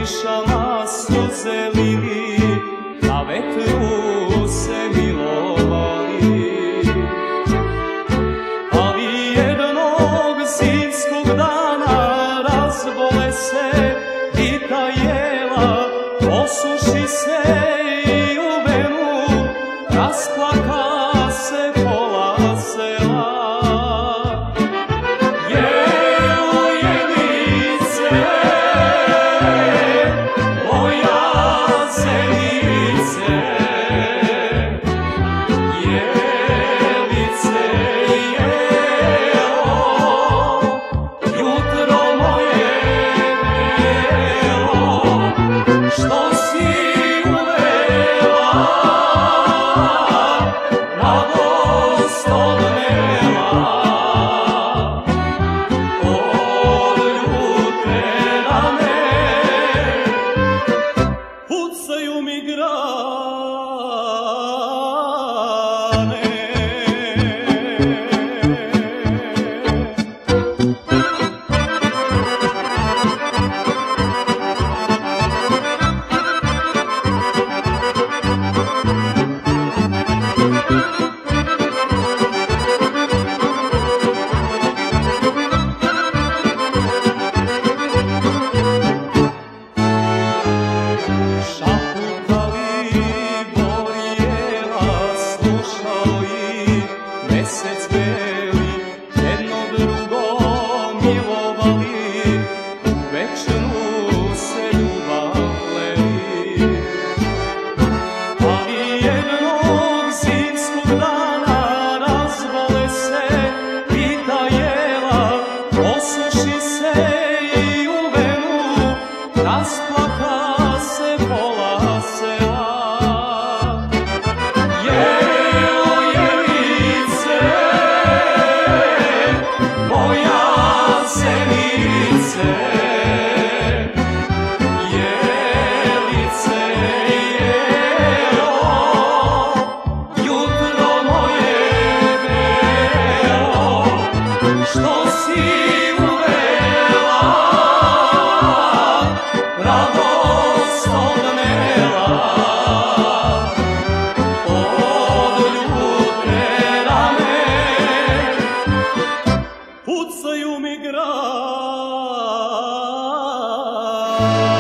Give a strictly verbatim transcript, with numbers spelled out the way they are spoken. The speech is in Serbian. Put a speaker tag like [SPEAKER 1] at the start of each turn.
[SPEAKER 1] kišama suze lili, na vetru se milovali. Ali jednog zimskog dana razbole se i ta jela, osuši se i u venu, rasplaka se pola sela. Jelo jelice, moja zenice, jelice, jelo, jutro moje belo, što si uvela, radost odnela, od ljute rane, pucaju mi grane. Šaputali Bor I Jela, slušao i mesec beli, jedno drugo milovali, u večnu se ljubav pleli. Ali jednog zimskog dana razbole se i ta jela, osuši se i u venu, rasplaka se pola sela. Jelo jelice, moja zenice, jelice, jelo, jutro moje belo, što si uvela, radost odnela, od ljute rane, pucaju mi grane.